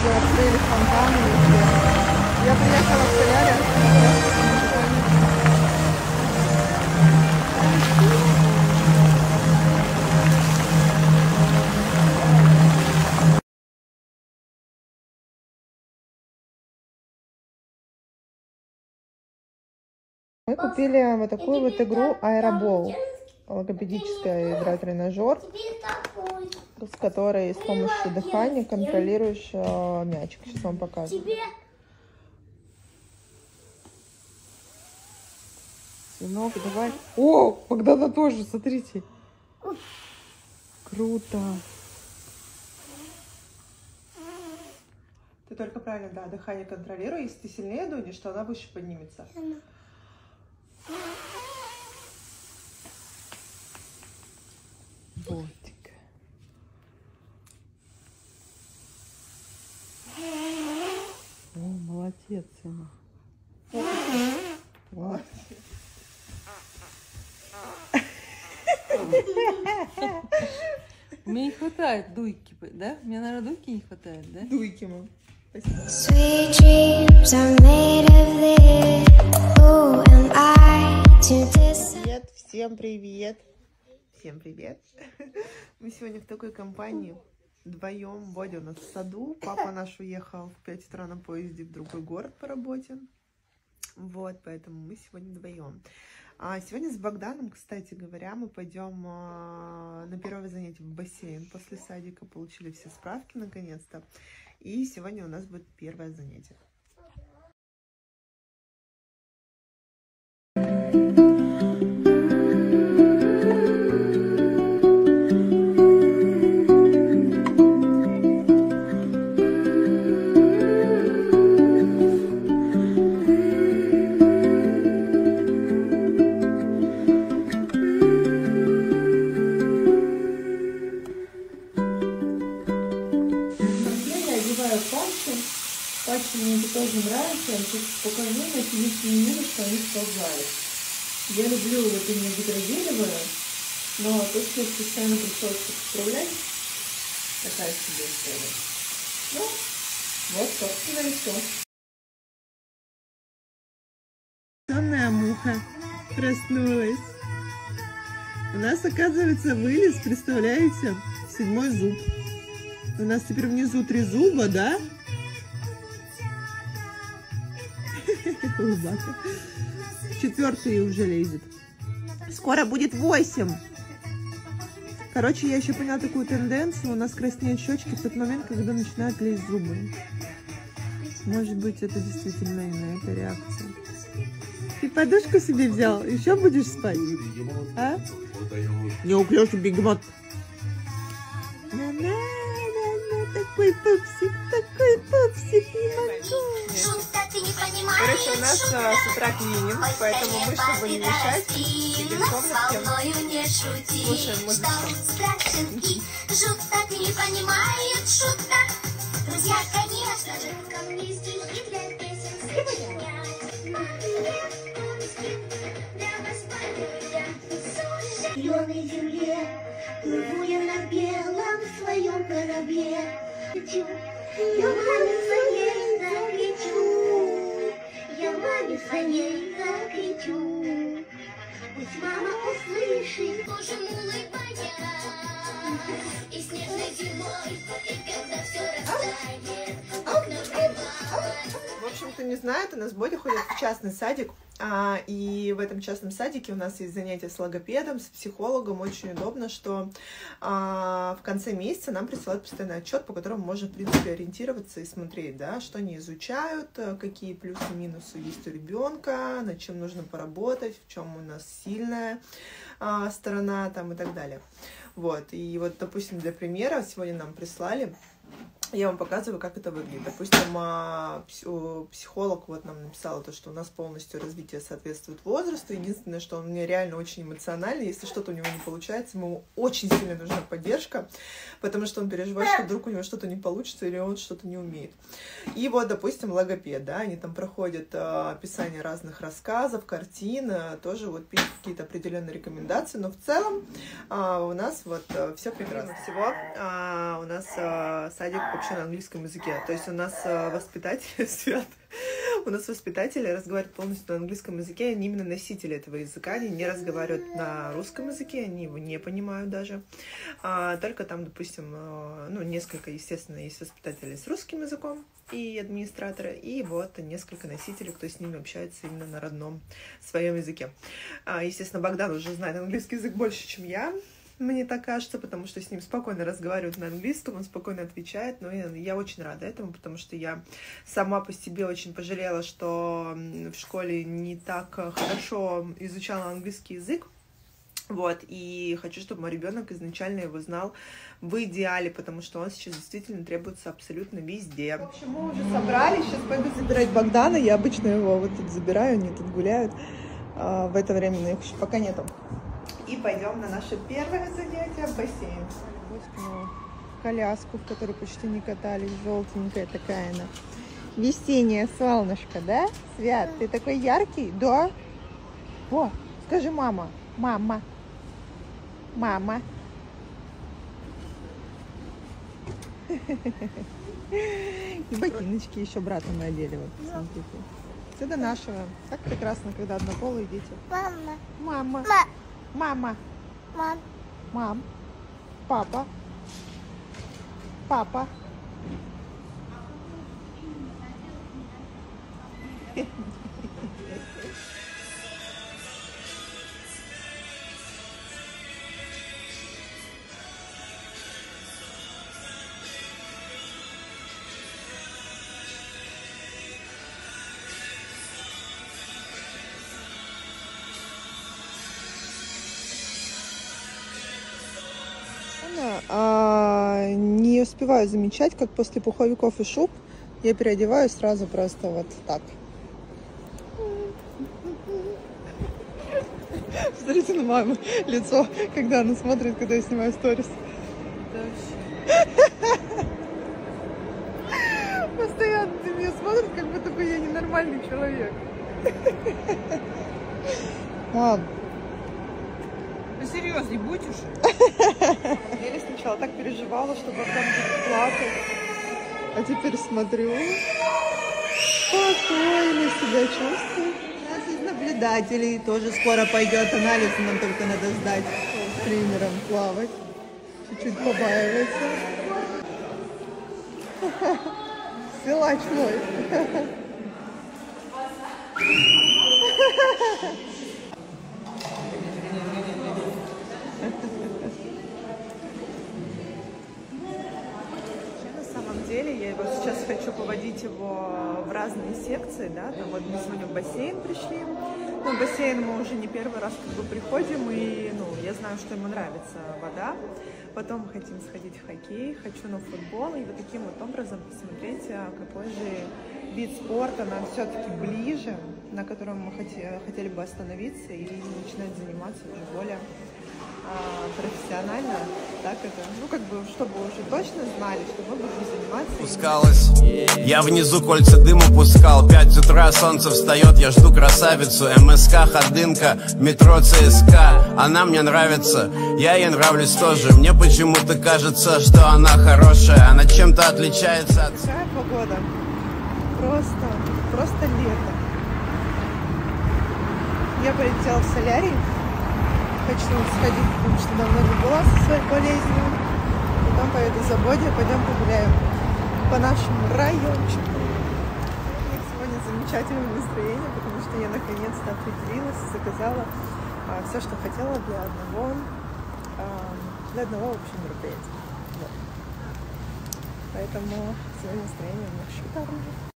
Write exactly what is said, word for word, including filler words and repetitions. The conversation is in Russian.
уже открыли фонтаны везде. Я приехала в солярий. Мы купили вот такую вот игру Аэробол. Логопедическая игра-тренажер, с которой с помощью дыхания контролируешь э, мячик. Сейчас вам покажу. Сынок, давай. О, Богдана тоже, смотрите. Круто. Ты только правильно, да, дыхание контролируй. Если ты сильнее дунешь, то она выше поднимется. Ботик. О, молодец, сынок. Вот. Мне не хватает дуйки, да? Мне, наверное, дуйки не хватает, да? Дуйки, мам. Привет, всем привет. Всем привет. Мы сегодня в такой компании вдвоем. Бодя у нас в саду. Папа наш уехал в пять утра на поезде в другой город по работе. Вот, поэтому мы сегодня вдвоем. А сегодня с Богданом, кстати говоря, мы пойдем а, на первое занятие в бассейн после садика. Получили все справки наконец-то. И сегодня у нас будет первое занятие. Патчи мне это тоже нравится, я сейчас покажу, но единственный минус, что они сползают. Я люблю вот именно гидрогелевые, но то, что их постоянно пришлось исправлять, такая себе история. Ну, вот, собственно, и все. Сонная муха проснулась. У нас, оказывается, вылез, представляете, седьмой зуб. У нас теперь внизу три зуба, да? Четвертый уже лезет. Скоро будет восемь. Короче, я еще поняла такую тенденцию. У нас краснеют щечки в тот момент, когда начинают лезть зубы. Может быть, это действительно именно эта реакция. Ты подушку себе взял? Еще будешь спать? А? Неуклюжий бегемот. Такой пупсик, такой пупсик, не могу. Короче, у нас а, с утра клининг, поэтому мы, чтобы не мешать, сидим в комнатке, слушаем музыку. Жутко ты не понимает шутка. Друзья, конечно же, ко мне стихи для песен в зеленой земле, плыву я на белом своем корабле. Я маме за ней закричу, я маме за ней закричу. Пусть мама услышит, Боже, улыбайся, и снежной зимой, и когда все растает, окна выбивает. В общем, кто не знает, у нас Бодя ходит в частный садик. А, и в этом частном садике у нас есть занятия с логопедом, с психологом. Очень удобно, что а, в конце месяца нам присылают постоянный отчет, по которому можно, в принципе, ориентироваться и смотреть, да, что они изучают, какие плюсы и минусы есть у ребенка, над чем нужно поработать, в чем у нас сильная а, сторона там, и так далее. Вот. И вот, допустим, для примера сегодня нам прислали. Я вам показываю, как это выглядит. Допустим, психолог вот нам написала то, что у нас полностью развитие соответствует возрасту. Единственное, что он мне реально очень эмоциональный. Если что-то у него не получается, ему очень сильно нужна поддержка, потому что он переживает, что вдруг у него что-то не получится или он что-то не умеет. И вот, допустим, логопед, да, они там проходят описание разных рассказов, картин, тоже вот пишут какие-то определенные рекомендации, но в целом у нас вот все прекрасно. Всего у нас садик вообще на английском языке. То есть у нас воспитатели, Свят, у нас воспитатели разговаривают полностью на английском языке, они именно носители этого языка, они не разговаривают на русском языке, они его не понимают даже. А, только там, допустим, ну, несколько, естественно, есть воспитателей с русским языком и администраторы, и вот несколько носителей, кто с ними общается именно на родном своем языке. А, естественно, Богдан уже знает английский язык больше, чем я. Мне так кажется, потому что с ним спокойно разговаривают на английском, он спокойно отвечает, но я, я очень рада этому, потому что я сама по себе очень пожалела, что в школе не так хорошо изучала английский язык, вот, и хочу, чтобы мой ребенок изначально его знал в идеале, потому что он сейчас действительно требуется абсолютно везде. В общем, мы уже собрались, сейчас пойду забирать Богдана, я обычно его вот тут забираю, они тут гуляют, а в это время их еще пока нету. И пойдем на наше первое занятие в бассейн. Коляску, в которой почти не катались, желтенькая такая она. Весеннее солнышко, да? Свят, ты такой яркий? Да? О, скажи мама. Мама. Мама. И ботиночки еще брата мы одели. Вот, смотрите. Это до нашего. Так прекрасно, когда однополые дети. Мама. Мама. Мама. Мам. Мам. Папа. Папа. А, не успеваю замечать, как после пуховиков и шуб я переодеваюсь сразу просто вот так. Смотрите на маму лицо, когда она смотрит, когда я снимаю сторис. Постоянно ты меня смотришь, как будто бы я ненормальный человек. Мам. Ну серьезно, будь уж. Я сначала так переживала, что Богдан будет плакать. А теперь смотрю. Спокойно себя чувствую. У нас есть наблюдатели. Тоже скоро пойдет анализ. Нам только надо сдать с тренером плавать. Чуть-чуть побаивается. Силач мой. Я его сейчас хочу поводить его в разные секции, да, там вот мы сегодня в бассейн пришли, ну, в бассейн мы уже не первый раз как бы приходим, и, ну, я знаю, что ему нравится вода, потом мы хотим сходить в хоккей, хочу на футбол, и вот таким вот образом посмотреть, какой же вид спорта нам все-таки ближе, на котором мы хотели, хотели бы остановиться и начинать заниматься уже более профессионально, так это, ну как бы, чтобы уже точно знали, что мы будем заниматься. Пускалась, я внизу кольца дыма пускал, пять утра солнце встает, я жду красавицу, МСК, ходынка, метро ЦСКА, она мне нравится, я ей нравлюсь тоже, мне почему-то кажется, что она хорошая, она чем-то отличается от... Какая погода, просто, просто лето. Я полетела в солярий. Хочу сходить, потому что давно не была со своей болезнью. Потом поеду за Боди, пойдем погуляем по нашему райончику. У меня сегодня замечательное настроение, потому что я наконец-то определилась и заказала а, все, что хотела для одного, а, для одного общего мероприятия. Вот. Поэтому сегодня настроение у меня шикарное.